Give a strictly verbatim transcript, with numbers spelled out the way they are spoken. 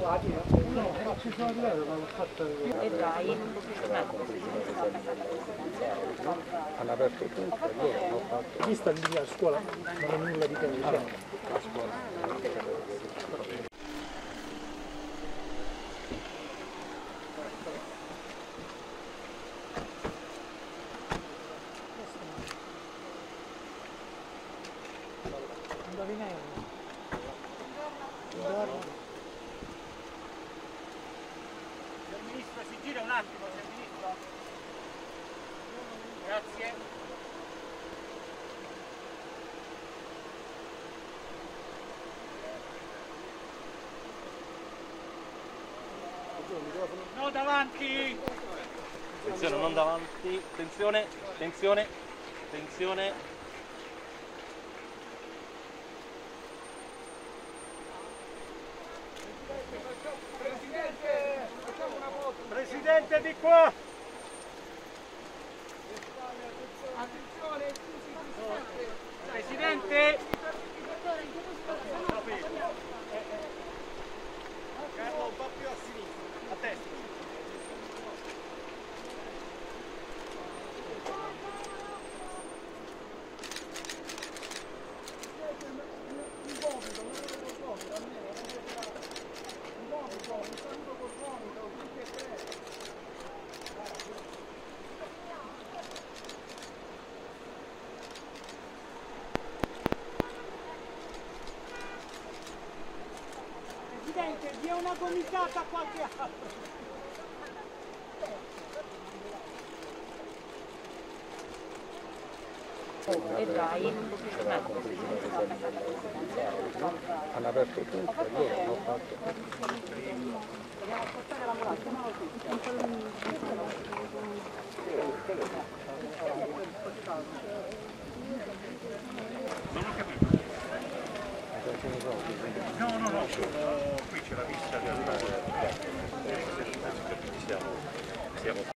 ci sono diverse, ma l'ho fatta E dai. Hanno aperto tutto, loro hanno fatto. Chi sta lì a scuola? Non è nulla di che. La scuola. Indovinai. Signor Ministro, si gira un attimo, signor Ministro. Grazie. No, davanti! Attenzione, non davanti. Attenzione, attenzione, attenzione. Presidente, facciamo una foto. Presidente, di qua! Attenzione, Presidente! Carlo, un po' più a sinistra, a destra. Presidente, vi è una gomitata a qualche altro. E dai. Hanno aperto tutto, loro hanno fatto. Non ho capito. No, no, no, sono qui c'è la vista del... Siamo, siamo